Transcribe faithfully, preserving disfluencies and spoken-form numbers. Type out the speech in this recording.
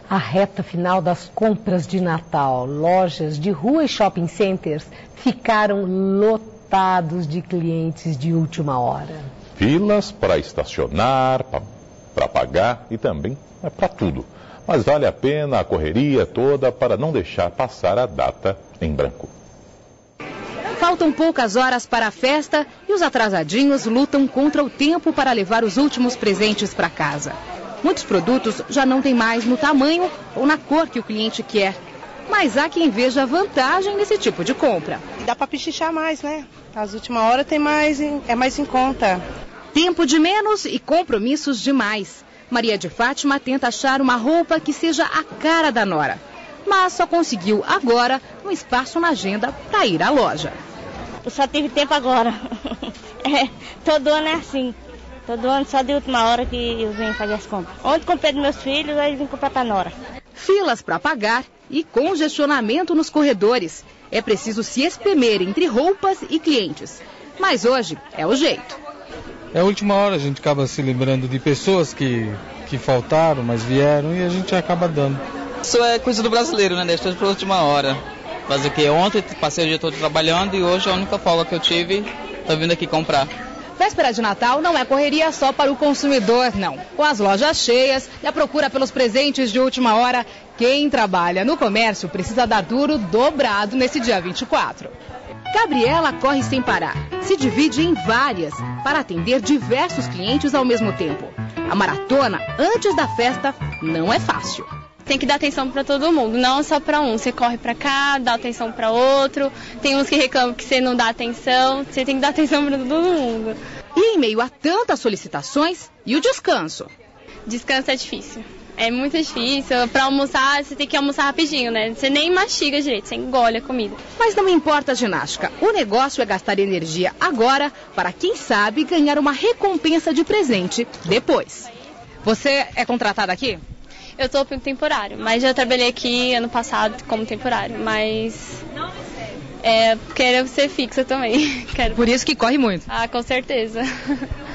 A reta final das compras de Natal, lojas de rua e shopping centers ficaram lotados de clientes de última hora. Filas para estacionar, para pagar e também é para tudo. Mas vale a pena a correria toda para não deixar passar a data em branco. Faltam poucas horas para a festa e os atrasadinhos lutam contra o tempo para levar os últimos presentes para casa. Muitos produtos já não tem mais no tamanho ou na cor que o cliente quer. Mas há quem veja vantagem nesse tipo de compra. Dá para pichichar mais, né? As últimas horas tem mais, é mais em conta. Tempo de menos e compromissos de mais. Maria de Fátima tenta achar uma roupa que seja a cara da nora. Mas só conseguiu agora um espaço na agenda para ir à loja. Eu só tive tempo agora. É, todo ano é assim. Todo ano só de última hora que eu venho fazer as compras. Ontem comprei dos meus filhos, aí vim comprar para a nora. Filas para pagar e congestionamento nos corredores. É preciso se espremer entre roupas e clientes. Mas hoje é o jeito. É a última hora, a gente acaba se lembrando de pessoas que, que faltaram, mas vieram e a gente acaba dando. Isso é coisa do brasileiro, né? Deixa tudo para a última hora. Fazer o que? Ontem passei o dia todo trabalhando e hoje a única folga que eu tive, tô vindo aqui comprar. Véspera de Natal não é correria só para o consumidor, não. Com as lojas cheias e a procura pelos presentes de última hora, quem trabalha no comércio precisa dar duro dobrado nesse dia vinte e quatro. Gabriela corre sem parar. Se divide em várias para atender diversos clientes ao mesmo tempo. A maratona antes da festa não é fácil. Tem que dar atenção para todo mundo, não só para um. Você corre para cá, dá atenção para outro. Tem uns que reclamam que você não dá atenção. Você tem que dar atenção para todo mundo. E em meio a tantas solicitações, e o descanso? Descanso é difícil. É muito difícil. Para almoçar, você tem que almoçar rapidinho, né? Você nem mastiga direito, você engole a comida. Mas não importa a ginástica. O negócio é gastar energia agora para, quem sabe, ganhar uma recompensa de presente depois. Você é contratada aqui? Eu estou temporário, mas já trabalhei aqui ano passado como temporário, mas é, quero ser fixa também. Quero... Por isso que corre muito. Ah, com certeza.